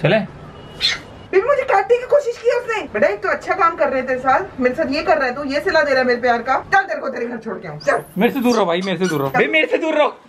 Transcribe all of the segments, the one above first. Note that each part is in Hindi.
चले? बेबी मुझे काटने की कोशिश की उसने। बेटा एक तो अच्छा काम कर रहे थे साथ, मेरे साथ ये कर रहा है, तो ये सिला दे रहा है मेरे प्यार का। चल तेरे को तेरे घर छोड़ के आऊं, चल। मेरे से दूर रहो भाई, मेरे से दूर रहो, मेरे से दूर रहो।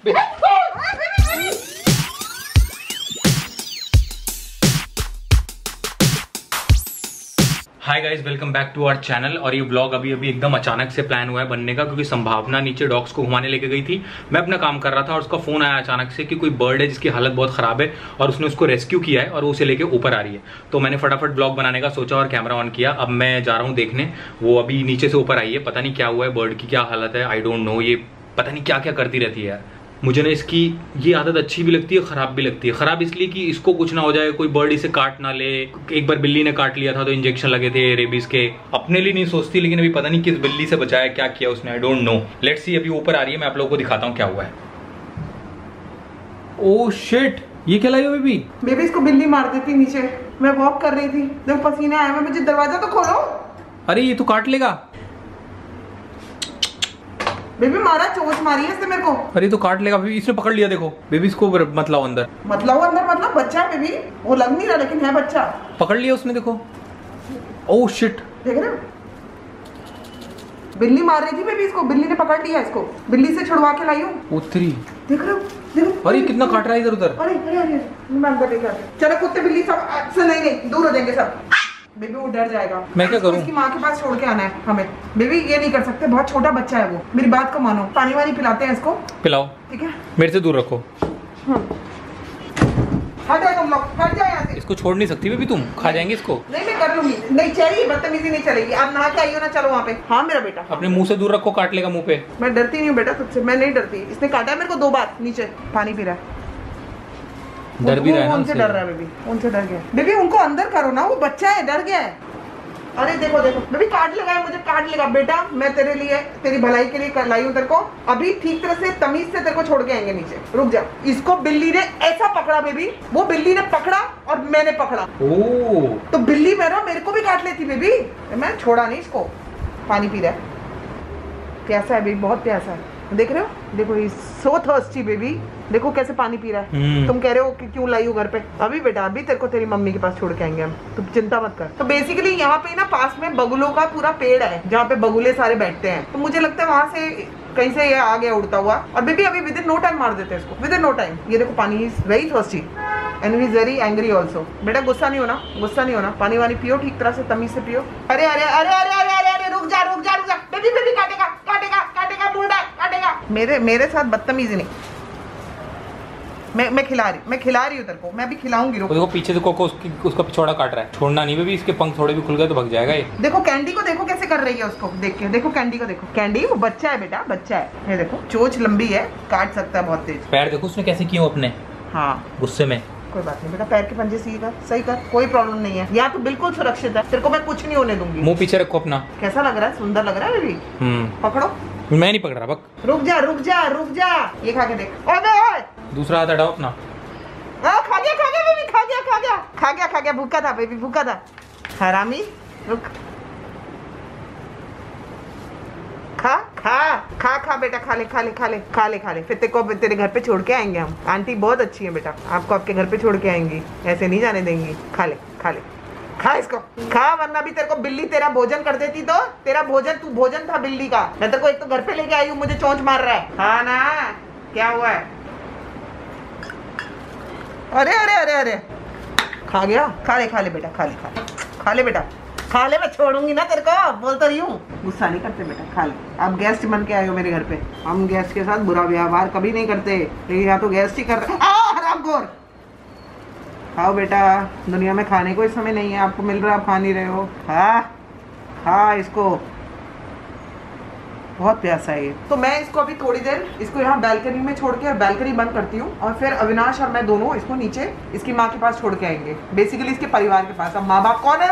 Hi guys, welcome back to our channel. और ये व्लॉग अभी एकदम अचानक से प्लान हुआ है बनने का, क्योंकि संभावना नीचे डॉग्स को घुमाने लेके गई थी। मैं अपना काम कर रहा था और उसका फोन आया अचानक से कि कोई बर्ड है जिसकी हालत बहुत खराब है और उसने उसको रेस्क्यू किया है और वो उसे लेके ऊपर आ रही है। तो मैंने फटाफट व्लॉग बनाने का सोचा और कैमरा ऑन किया। अब मैं जा रहा हूँ देखने, वो अभी नीचे से ऊपर आई है। पता नहीं क्या हुआ है, बर्ड की क्या हालत है, आई डोंट नो। ये पता नहीं क्या क्या करती रहती है यार। मुझे ना इसकी ये आदत अच्छी भी लगती है, खराब भी लगती है। खराब इसलिए कि इसको कुछ ना हो जाए, कोई बर्ड इसे काट ना ले। एक बार बिल्ली ने काट लिया था तो इंजेक्शन लगे थे रेबीज के। अपने लिए नहीं सोचती, लेकिन अभी पता नहीं किस बिल्ली से बचाया, क्या किया उसने, I don't know. Let's see. अभी ऊपर आ रही है, मैं आप लोगों को दिखाता हूँ क्या हुआ है। ओह शिट, ये क्या लाई हो बेबी? बेबी इसको बिल्ली मार देती नीचे। मैं वॉक कर रही थी जब पसीने आया, मुझे दरवाजा तो खोलो। अरे ये तो काट लेगा। बेबी मारा, चोट मारी है इसने मेरे को। अरे तो काट लेगा बेबी, इसने पकड़ लिया। देखो बेबी, इसको मत लाओ अंदर। मतलब अंदर मतलब बच्चा है बेबी, वो लग नहीं रहा लेकिन है बच्चा। पकड़ लिया उसने, देखो। ओह शिट, देख रहे हो? बिल्ली मार रही थी बेबी इसको, बिल्ली ने पकड़ लिया इसको। बिल्ली से छुड़वा के लाई हूँ। उतरी। देख रहे हो? देखो। अरे कितना काट रहा है इधर उधर। अरे अरे अरे, मैं अंदर लेके आती। चलो कुत्ते बिल्ली सब से नहीं, दूर हो जाएंगे सब। बेबी वो डर जाएगा। मैं क्या करूं? इसकी माँ के पास छोड़ के आना है हमें। बेबी ये नहीं कर सकते, बहुत छोटा बच्चा है वो। मेरी बात को मानो, पानी वानी पिलाते हैं इसको। पिलाओ, ठीक है? मेरे से दूर रखो। हट जाओ तुम लोग, हट जाओ यहाँ से। इसको छोड़ नहीं सकती बेबी, तुम खा जाएंगे इसको। नहीं मैं कर लूंगी, नहीं चाहिए, बदतमीजी नहीं चलेगी। आप नहा के आई हो ना, चलो वहाँ पे। हाँ मेरा बेटा, अपने मुंह से दूर रखो, काट लेगा मुंह पे। मैं डरती नहीं हूँ बेटा तुझसे, मैं नहीं डरती। इसने काटा है मेरे को 2 बार। नीचे पानी पी रहा है, डर भी रहा है ना उनसे डर रहा है बेबी, उनसे डर गया। बेबी उनको अंदर करो ना, वो बच्चा है, डर गया है। अरे देखो देखो बेबी, काट लेगा मुझे, काट लेगा। बेटा मैं तेरे लिए, तेरी भलाई के लिए लाई हूँ तेरे को। अभी ठीक तरह से तमीज से तेरे को छोड़ के आएंगे नीचे। रुक जा। इसको बिल्ली ने ऐसा पकड़ा बेबी, वो बिल्ली ने पकड़ा और मैंने पकड़ा। ओह, तो बिल्ली मेरे को भी काट लेती बेबी, मैं छोड़ा नहीं इसको। पानी पी रहा है, प्यासा है बेबी, बहुत प्यासा है। देख रहे हो? देखो ही सो थर्स्टी बेबी, देखो कैसे पानी पी रहा है। तुम कह रहे हो कि क्यों लाई हो घर पे? अभी बेटा अभी तेरे को तेरी मम्मी के पास छोड़ के आएंगे हम, तुम चिंता मत कर। तो बेसिकली यहाँ पे ना पास में बगुलों का पूरा पेड़ है, जहाँ पे बगुले सारे बैठते हैं। तो मुझे लगता है वहां से कहीं से ये आ गया उड़ता हुआ। और बेबी अभी विद इन नो टाइम मार देते हैं इसको, विद इन नो टाइम। ये देखो पानी, is very thirsty and he is very angry also. बेटा गुस्सा नहीं होना, गुस्सा नहीं होना। पानी वानी पियो, ठीक तरह से तमीज से पियो। अरे अरे अरे अरे अरे अरे अरे, रुक जा रुक जा रुक जा। बेबी बेबी काटेगा काटेगा काटेगा, बूढ़ा काटेगा। मेरे साथ बदतमीजी नहीं। मैं खिला रही हूँ तेरे को, मैं भी खिलाऊंगी। देखो पीछे से कोको उसका पिछौड़ा काट रहा है। छोड़ना नहीं बेबी, इसके पंख थोड़े भी खुल गए तो भाग जाएगा ये। देखो कैंडी को, देखो कैसे कर रही है उसको देख के। देखो कैंडी को देखो, कैंडी वो बच्चा है बेटा, बच्चा है। ये देखो चोंच लंबी है, काट सकता है बहुत तेज। पैर देखो उसने कैसे किए अपने। हाँ गुस्से में। कोई बात नहीं बेटा, पैर के पंजे सही कर, कोई प्रॉब्लम नहीं है। यहाँ तो बिल्कुल सुरक्षित है, तेरे को मैं कुछ नहीं होने दूंगी। मुंह पीछे रखो अपना। कैसा लग रहा है? सुंदर लग रहा है बेबी। पकड़ो। मैं नहीं पकड़ रहा, बक। रुक जा रुक जा रुक जा, ये खा के देख। ओए दूसरा हाथ हटाओ अपना। खा गया बेबी, खा गया। भूखा था बेबी, भूखा था। हरामी, रुक। खा खा खा खा बेटा, खा ले। फिर तेरे घर पे छोड़ के आएंगे हम। आंटी बहुत अच्छी है बेटा, आपको आपके घर पे छोड़ के आएंगी, ऐसे नहीं जाने देंगी। खा ले खा इसको, खा, वरना भी तेरे को बिल्ली तेरा भोजन कर देती तो। तेरा भोजन, तू भोजन था बिल्ली का। मैं तेरे को एक तो घर पे लेके आई हूँ, मुझे चोंच मार रहा है। हाँ ना, क्या हुआ है? अरे अरे अरे अरे, खा गया। खा ले बेटा, खा ले बेटा, खा ले। मैं छोड़ूंगी ना तेरे को, बोल तो रही हूँ। गुस्सा नहीं करते बेटा, खा ले। आप गेस्ट बन के आए हो मेरे घर पे, हम गेस्ट के साथ बुरा व्यवहार कभी नहीं करते, लेकिन यहाँ तो गेस्ट ही कर रहे। हरामखोर, खाओ बेटा। दुनिया में खाने को इस समय नहीं है, आपको मिल रहा है, आप खा नहीं रहे हो। खा इसको, बहुत प्यासा है ये। तो मैं इसको अभी थोड़ी देर इसको यहाँ बैल्कनी में छोड़ के, बैल्कनी बंद करती हूँ, और फिर अविनाश और मैं दोनों इसको नीचे इसकी माँ के पास छोड़ के आएंगे, बेसिकली इसके परिवार के पास। अब माँ बाप कौन है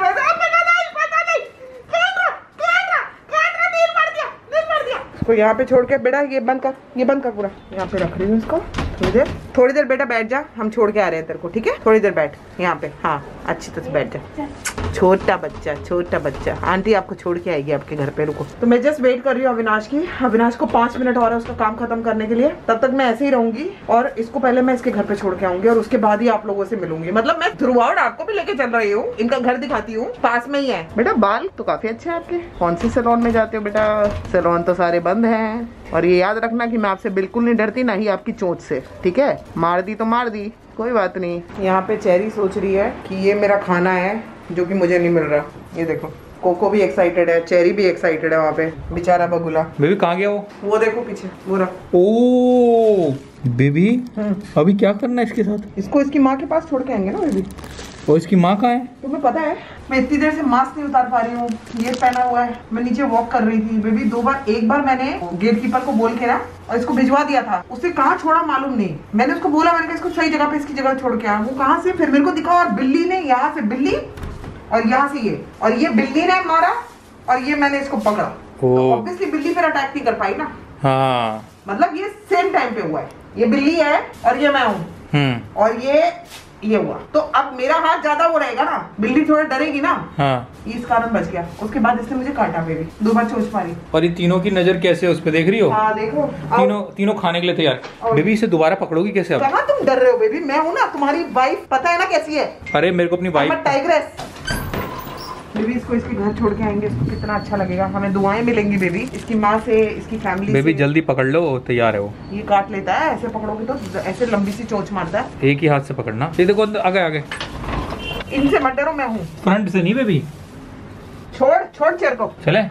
इसको यहाँ पे छोड़ के। बेटा ये बंद कर पूरा, यहाँ पे रख रही हूँ इसको। थोड़ी देर बेटा बैठ जा, हम छोड़ के आ रहे हैं तेरे को, ठीक है? थोड़ी देर बैठ यहाँ पे, हाँ अच्छी तरह से बैठ जा। छोटा बच्चा, आंटी आपको छोड़ के आएगी आपके घर पे, रुको। तो मैं जस्ट वेट कर रही हूँ अविनाश की। अविनाश को 5 मिनट और है उसका काम खत्म करने के लिए, तब तक मैं ऐसे ही रहूंगी और इसको पहले मैं इसके घर पे छोड़ के आऊंगी और उसके बाद ही आप लोगों से मिलूंगी। मतलब मैं थ्रू आउट आपको भी लेके चल रही हूँ, इनका घर दिखाती हूँ, पास में ही है। बेटा बाल तो काफी अच्छे हैं आपके, कौन सी सैलून में जाते हो बेटा? सैलून तो सारे बंद हैं। और ये याद रखना कि मैं आपसे बिल्कुल नहीं डरती, ना ही आपकी चोंच से, ठीक है? मार दी तो मार दी, कोई बात नहीं। यहाँ पे चेरी सोच रही है कि ये मेरा खाना है जो कि मुझे नहीं मिल रहा। ये देखो, कोको भी एक्साइटेड है, चेरी भी एक्साइटेड है। वहाँ पे बेचारा बगुला। बेबी कहाँ गया वो देखो पीछे, वो रहा। ओ बेबी, अभी क्या करना है इसके साथ? इसको इसकी माँ के पास छोड़ के आएंगे ना बेबी। और इसकी माँ कहाँ है? तुम्हें पता है मैं इतनी देर से मास्क नहीं उतार पा रही हूँ, ये पहना हुआ है। मैं नीचे वॉक कर रही थी बेबी, 2 बार, एक बार मैंने गेट कीपर को बोल के ना और इसको भिजवा दिया था, उससे कहाँ छोड़ा मालूम नहीं। मैंने उसको बोला, मैंने कहा इसको सही जगह पे इसकी जगह छोड़ के आया, वो कहाँ से फिर मेरे को दिखा। और बिल्ली ने यहाँ से बिल्ली और यहाँ से ये, और ये बिल्ली ने मारा और ये मैंने इसको पकड़ा। तो ऑब्वियसली बिल्ली फिर अटैक नहीं कर पाई ना। हाँ, मतलब ये सेम टाइम पे हुआ है, ये बिल्ली है और ये मैं हूँ, और ये हुआ। तो अब मेरा हाथ ज्यादा वो रहेगा ना, बिल्ली थोड़ा डरेगी ना। हाँ। इस कारण बच गया। उसके बाद इसने मुझे काटा बेबी, 2 बार चोंच मारी। और ये तीनों की नजर कैसे है उस पे, देख रही हो? हाँ देखो, तीनों खाने के लिए तैयार। बेबी इसे दोबारा पकड़ोगी कैसे? अब कहाँ तुम डर रहे हो बेबी, मैं हूँ ना तुम्हारी वाइफ, पता है ना कैसी है। अरे मेरे को अपनी वाइफ टाइग्रेस। बेबी इसको इसके घर छोड़ के आएंगे, इसको कितना अच्छा लगेगा, हमें दुआएं मिलेंगी बेबी इसकी माँ से, इसकी फैमिली बेबी से। जल्दी पकड़ लो, तैयार है वो। ये काट लेता है, ऐसे पकड़ोगे तो ऐसे लंबी सी चोंच मारता है। एक ही हाथ से पकड़ना। ये देखो आगे। इनसे मत डरो, मैं हूँ। फ्रंट से नहीं बेबी, छोड़ चेयर को। चले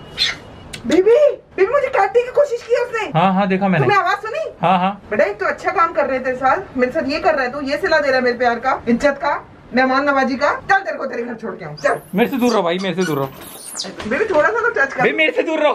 बेबी मुझे काटने की कोशिश की उसने। हाँ देखा मैंने। तुमने आवाज सुनी? हाँ। बेटा एक तो अच्छा काम कर रहे थे साथ, मेरे साथ ये कर रहे, तो ये सिला दे रहा है मेरे प्यार का, इज्जत का, मेहमान नवाजी का। चल तेरे को तेरे घर छोड़ के आऊँ, चल। मेरे से दूर रहो भाई, मेरे से दूर रहो। बेबी थोड़ा सा तो टच कर। मेरे से दूर रहो।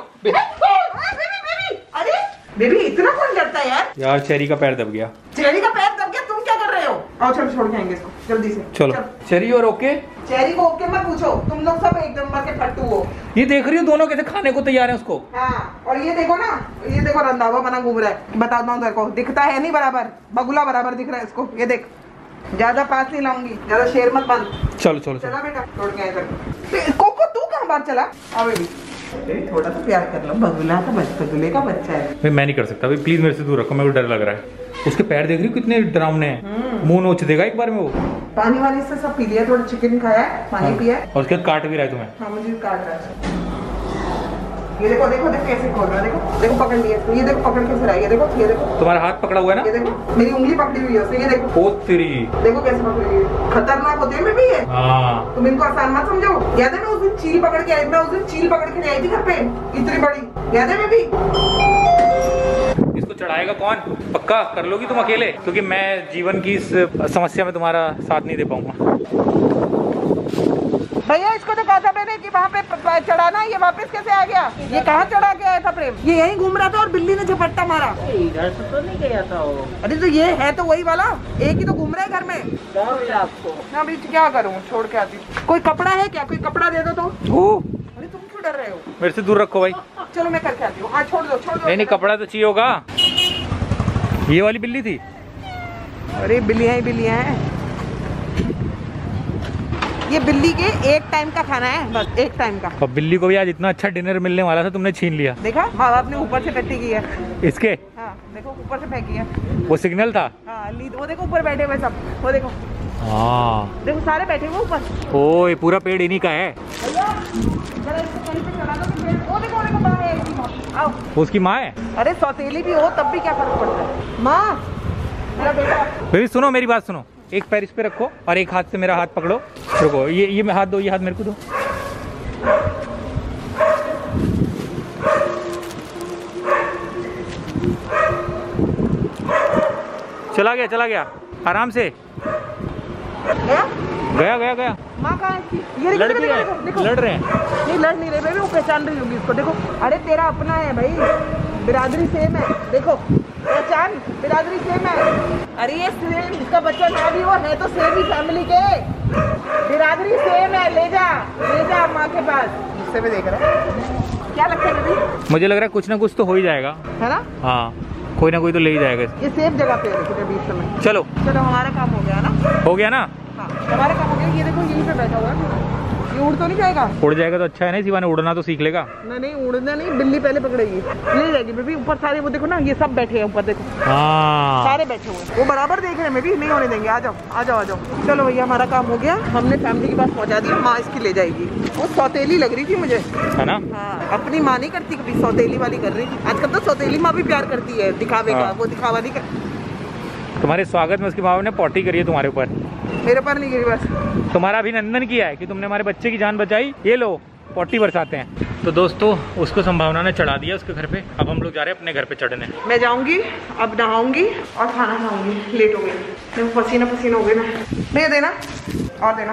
अरे बेबी इतना कौन डरता है यार? चेरी का पैर दब गया। चेरी का पैर दब गया, तुम क्या कर रहे हो? आओ चलो छोड़ के आएंगे इसको जल्दी से। चलो। चेरी और ओके? चेरी को ओके मत पूछो, तुम लोग सब एक नंबर के फट्टू हो। ये देख रही हो दोनों कैसे खाने को तैयार है उसको। हाँ, और ये देखो ना, ये देखो रंधावा बना घूम रहा है। बताता हूँ तेरे को, दिखता है नहीं बराबर, बगुला बराबर दिख रहा है इसको। ये देख, ज्यादा पास नहीं लाऊंगी, ज्यादा शेर मत बन। चलो चला बेटा, छोड़ के आए। कोको तू कहाँ बाहर चला? आओ बेबी, थोड़ा सा प्यार कर लो, बगुला का बगुले का बच्चा है। मैं नहीं कर सकता, प्लीज मेरे से दूर रखो, मेरे को डर लग रहा है। उसके पैर देख रही हो कितने डरावने हैं, मुंह नोच देगा एक बार में वो। पानी वानी से सब पी लिया, थोड़ा चिकन खाया है, पानी पिया है, और उसके काट भी रहा है तुम्हें। हाँ मुझे काट रहा है। ये देखो कैसे खोल रहा है, देखो पकड़ लिया इसको, ये देखो पकड़ कैसे रहा है, ये देखो तुम्हारा हाथ पकड़ा हुआ है ना, ये देखो मेरी उंगली पकड़ी हुई है उसने, ये देखो। ओ तेरी, देखो कैसे पकड़ी हुई है, खतरनाक होते हैं बेबी ये। तुम इनको आसान मत समझो। याद है मैं उस दिन चील पकड़ के आई, मैं उस दिन चील पकड़ के आई थी घर पे, इतनी बड़ी, याद है बेबी? इसको चढ़ाएगा कौन? पक्का कर लोगी तुम अकेले? क्योंकि मैं जीवन की इस समस्या में तुम्हारा साथ नहीं दे पाऊंगा। भैया इसको तो कहा था मैंने कि वहाँ पे चढ़ाना, ये वापस कैसे आ गया? ये कहाँ चढ़ा के आया था प्रेम? ये यहीं घूम रहा था और बिल्ली ने झपट्टा मारा। इधर से तो नहीं गया था वो। अरे तो ये है तो वही वाला, एक ही तो घूम रहा है घर में। आपको ना अभी क्या करूँ, छोड़ के आती। कोई कपड़ा है क्या? कोई कपड़ा दे दो तो। अरे तुम क्यों डर रहे हो? मेरे से दूर रखो भाई। चलो मैं करके आती हूँ। हाँ छोड़ दो। नहीं कपड़ा तो चाहिए होगा। ये वाली बिल्ली थी। अरे बिल्लियाँ हैं। ये बिल्ली के एक टाइम का खाना है, बस एक टाइम का। और बिल्ली को भी आज इतना अच्छा डिनर मिलने वाला था, तुमने छीन लिया। देखा, माँ बाप ने ऊपर से टट्टी की है इसके। हाँ देखो ऊपर से फेंकी है। वो सिग्नल था। हाँ वो देखो ऊपर बैठे हुए सब, वो देखो। हाँ देखो सारे बैठे हुए ऊपर। ओ ये पूरा पेड़ इन्हीं का है। उसकी माँ है। अरे सौतेली भी हो तब भी क्या फर्क पड़ता है? माँ मेरा बेटा। बेबी सुनो मेरी बात सुनो, एक पैर इस पे रखो और एक हाथ से मेरा हाथ पकड़ो। रुको, ये मैं हाथ दो, ये हाथ मेरे को दो। चला गया आराम से। गया। माँ कहाँ है? ये लड़ रहे हैं। नहीं लड़ नहीं रहे बेबी, वो पहचान रही होगी इसको। देखो अरे तेरा अपना है भाई, बिरादरी सेम है। देखो पहचान, बिरादरी सेम है। अरे ये सेम, इसका बच्चा ना भी हो, है तो सेम ही फैमिली के, बिरादरी सेम है। ले जा माँ के पास। गुस्से में देख रहा है, क्या लगता है बेबी? मुझे लग रहा है कुछ ना कुछ तो हो ही जाएगा, है ना? हाँ कोई ना कोई तो ले ही जाएगा। ये सेफ जगह पे है लेकिन अभी इस समय। चलो चलो हमारा काम हो गया ना। हो गया ना? हाँ हमारा काम हो गया। ये देखो यहीं पे बैठा हुआ है, ये उड़ तो नहीं जाएगा? उड़ जाएगा तो अच्छा है ना, शिवा ने उड़ना तो सीख लेगा। नहीं उड़ना नहीं, बिल्ली पहले पकड़ेगी, ले जाएगी बेबी। ऊपर सारे वो देखो ना, ये सब बैठे हैं ऊपर, देखो सारे बैठे हुए हैं। वो बराबर देख रहे हैं, मैं भी नहीं होने देंगे। आ जाओ आ जाओ आ जाओ। चलो भैया हमारा काम हो गया, हमने फैमिली के पास पहुंचा दिया। माँ इसकी ले जाएगी। वो सौतेली लग रही थी मुझे, है ना? हाँ, अपनी माँ नहीं करती कभी, सौतेली वाली कर रही थी। आजकल तो सौतेली माँ भी प्यार करती है, दिखावे का। वो दिखावा नहीं कर। तुम्हारे स्वागत में उसकी माँ ने पॉटी करी है तुम्हारे ऊपर। मेरे पर नहीं गिरी, बस तुम्हारा अभिनंदन किया है कि तुमने हमारे बच्चे की जान बचाई। ये लो पॉटी बरसाते हैं। तो दोस्तों उसको संभावना ने चढ़ा दिया उसके घर पे। अब हम लोग जा रहे हैं अपने घर पे चढ़ने। मैं जाऊंगी अब, नहाऊंगी और खाना खाऊंगी। लेट हो गई, पसीना पसीना हो गई मैं। भैया देना और देना।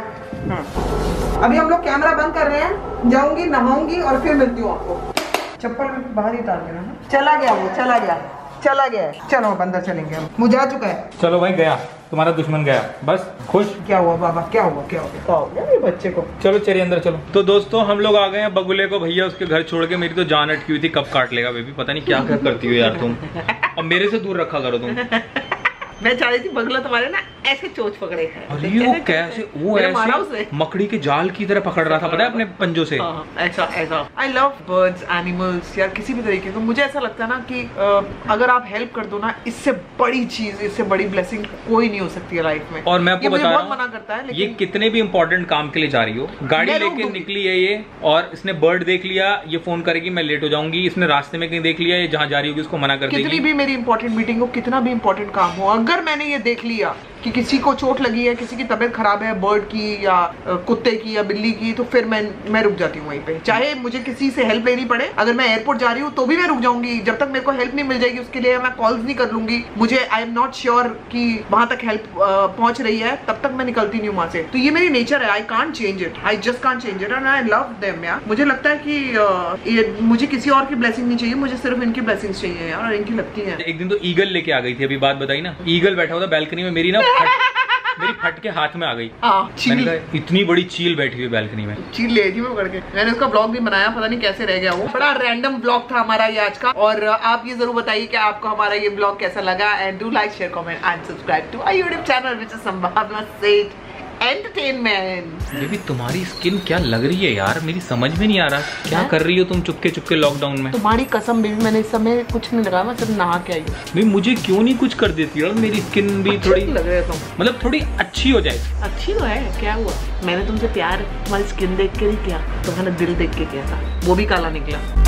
अभी हम लोग कैमरा बंद कर रहे हैं, जाऊंगी नहाऊंगी और फिर मिलती हूँ आपको। चप्पल बाहर ही डाल देना। चला गया वो, चला गया है। चलो अब अंदर चलेंगे, हम मुझे जा चुका है। चलो भाई गया, तुम्हारा दुश्मन गया। बस खुश? क्या हुआ बाबा, क्या हुआ ये बच्चे को? चलो चलिए अंदर चलो। तो दोस्तों हम लोग आ गए हैं बगुले को भैया उसके घर छोड़ के। मेरी तो जान अटकी हुई थी, कब काट लेगा बेबी। पता नहीं क्या क्या करती हो यार तुम। अब मेरे से दूर रखा करो तुम। मैं चाह रही थी बगुला तुम्हारे ना ऐसे चोंच पकड़े। अरे वो कैसे, वो ऐसे मकड़ी के जाल की तरह पकड़ रहा था, पता है, अपने पंजों से। ऐसा। आई लव बर्ड्स, एनिमल्स, यार किसी भी तरीके को। मुझे ऐसा लगता है ना कि अगर आप हेल्प कर दो ना, इससे बड़ी चीज, इससे बड़ी ब्लेसिंग कोई नहीं हो सकती है लाइफ में। और मैं आपको बता रहा हूं, मना करता है लेकिन ये कितने भी इंपॉर्टेंट काम के लिए जा रही हो, गाड़ी लेके निकली है ये, और इसने बर्ड देख लिया, ये फोन करेगी मैं लेट हो जाऊंगी। इसने रास्ते में कहीं देख लिया, ये जहाँ जा रही होगी उसको मना कर देगी। कितनी भी मेरी इंपॉर्टेंट मीटिंग हो, कितना भी इंपॉर्टेंट काम हो, अगर मैंने ये देख लिया कि किसी को चोट लगी है, किसी की तबीयत खराब है, बर्ड की या कुत्ते की या बिल्ली की, तो फिर मैं रुक जाती हूँ वहीं पे। चाहे मुझे किसी से हेल्प लेनी पड़े, अगर मैं एयरपोर्ट जा रही हूँ तो भी मैं रुक जाऊंगी। जब तक मेरे को हेल्प नहीं मिल जाएगी उसके लिए मैं कॉल्स नहीं कर लूंगी। मुझे आई एम नॉट श्योर कि वहां तक हेल्प पहुंच रही है, तब तक मैं निकलती नहीं हूँ वहां से। तो ये मेरी नेचर है, I can't change it, I just can't change it and I love them यार। मुझे लगता है कि मुझे किसी और की ब्लेसिंग नहीं चाहिए, मुझे सिर्फ इनकी ब्लेसिंग्स चाहिए यार, और इनकी लगती है। एक दिन तो ईगल लेके आ गई थी, अभी बात बताई ना, ईगल बैठा हुआ था बैल्कनी में, मेरी फट के हाथ में आ गई। मैंने कहा इतनी बड़ी चील बैठी हुई बैल्कनी में। चील ले थी मैं पकड़ के। मैंने उसका ब्लॉग भी बनाया, पता नहीं कैसे रह गया वो। बड़ा रैंडम ब्लॉग था हमारा ये आज का। और आप ये जरूर बताइए कि आपको हमारा ये ब्लॉग कैसा लगा। And do like, share, comment and subscribe to our YouTube channel which is Sambhavna Seth entertainment. Baby तुम्हारी स्किन क्या लग रही है यार, मेरी समझ में नहीं आ रहा। क्या कर रही हो तुम चुपके चुपके लॉकडाउन में? तुम्हारी कसम बेबी, मैंने इस समय कुछ नहीं लगाया, मैं सिर्फ नहा के आई हूँ। भाई मुझे क्यों नहीं कुछ कर देती यार, मेरी स्किन भी थोड़ी लग रही है तुम, मतलब थोड़ी अच्छी हो जाए। अच्छी तो है, क्या हुआ? मैंने तुमसे प्यार तुम्हारी स्किन देख के नहीं किया, तुम्हारा दिल देख के किया था, वो भी काला निकला।